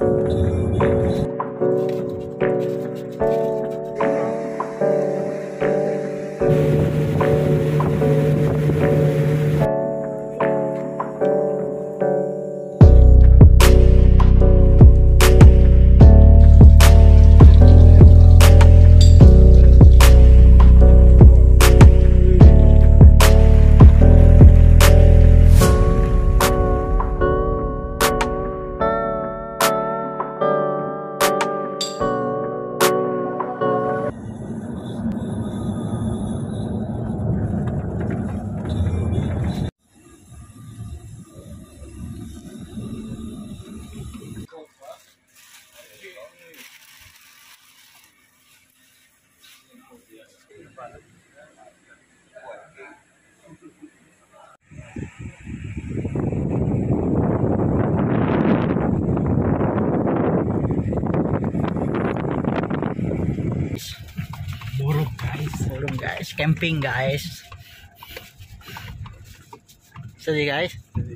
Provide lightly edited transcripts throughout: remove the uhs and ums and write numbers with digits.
Burung guys, camping guys. Sedih guys.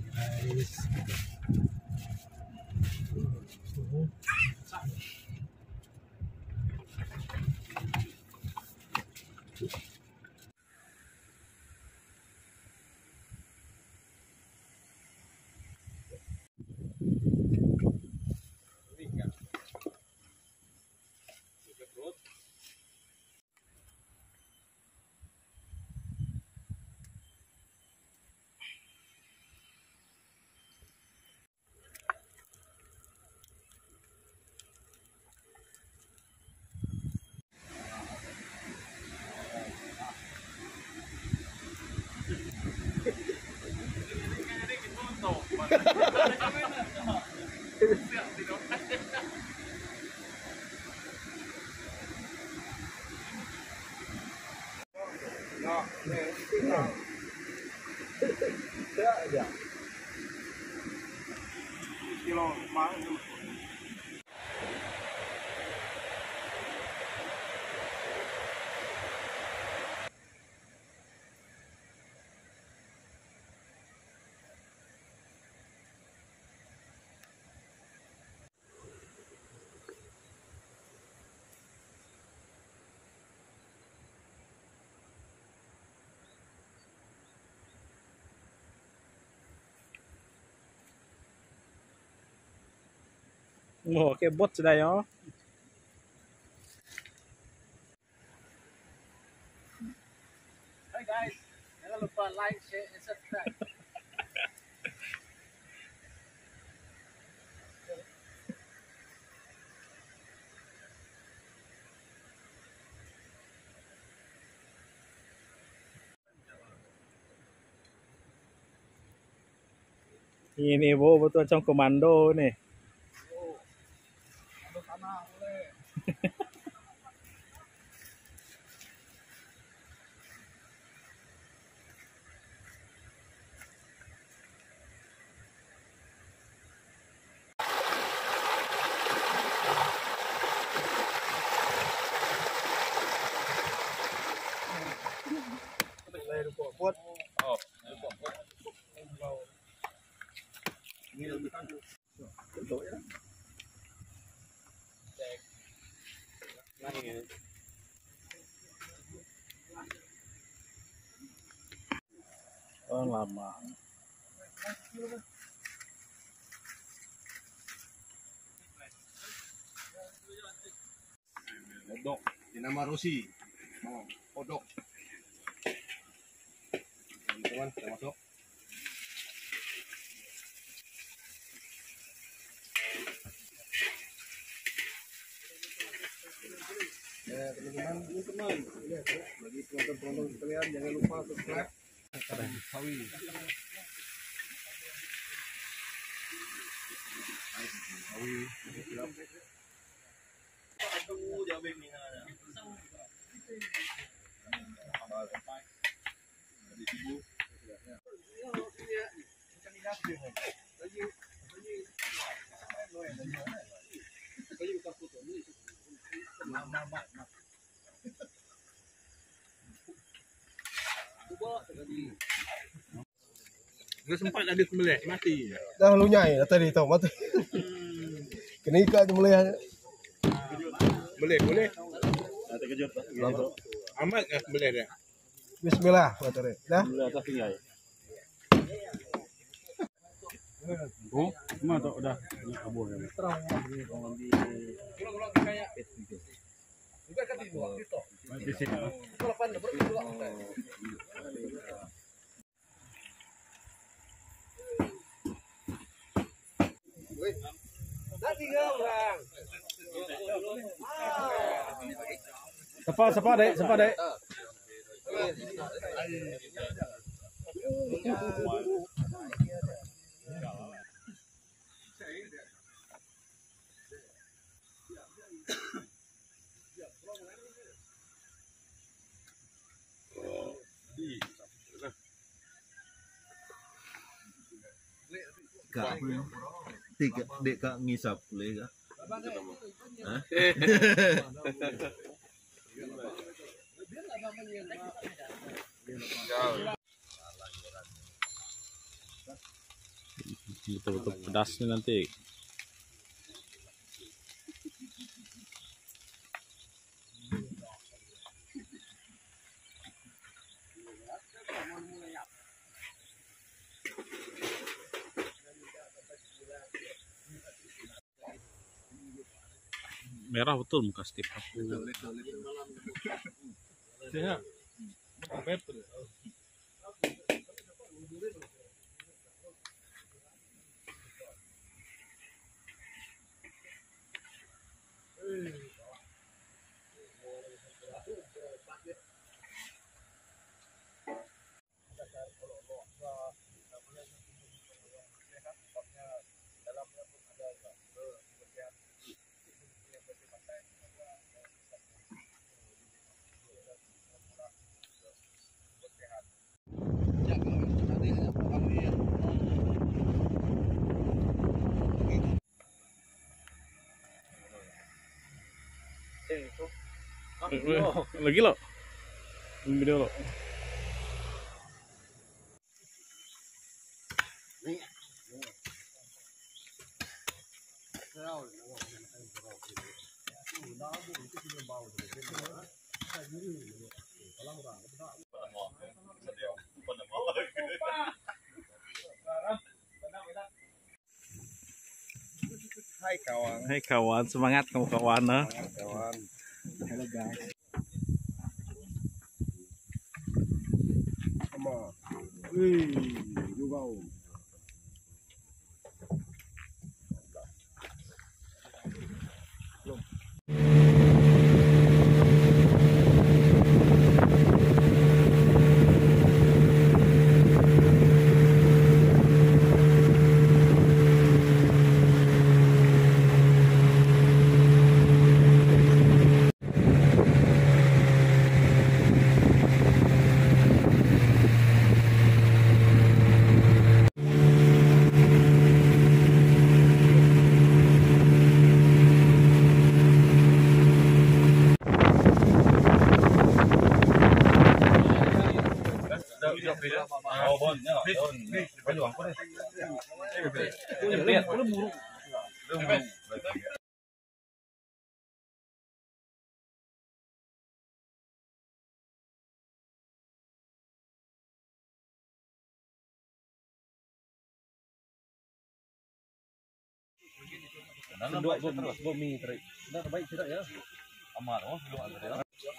Oh, kayak bot sudah ya. Hai guys, jangan lupa like, share, and subscribe. Ini betul macam komando nih. Oh, lama. Kodok, dinama Rosi. Oh, kodok. Teman-teman, kita masuk. Ya, teman-teman, lihat ya. Bagi penonton-penonton sekalian, jangan lupa subscribe. Sawi. Sawi. Aduh, jabeng ni ada. Ada ibu. Gue sempat ada sembelih mati. Dah lunyai tadi tu mati. Kena ikat je boleh. Boleh. Terkejut. Amat boleh dia. Bismillah, buat dah. Boleh atas tinggal. Oh, mana tak dah kabur kan. Di sini. Sapa dek. Kak tiga dek kak ngisap boleh kak? Hah? Betul-betul pedasnya nanti. Merah betul muka Steve. Ya. Lagi lo. Video lo. Hai kawan, semangat kamu kawan. Kawan. Halo guys. Sama. Lu bau. Dua terus bumi terus. Dah baik tidak ya? Amar oh dua ada.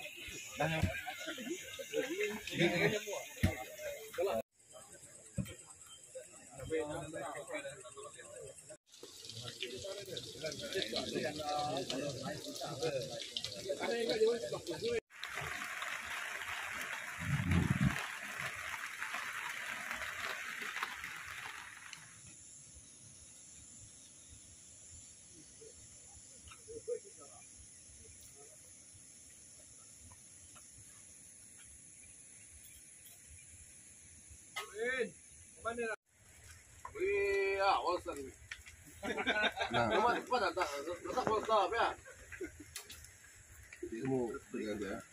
Wih, awasan. Nah, pada tak whatsapp ya. Ilmu dengan dia.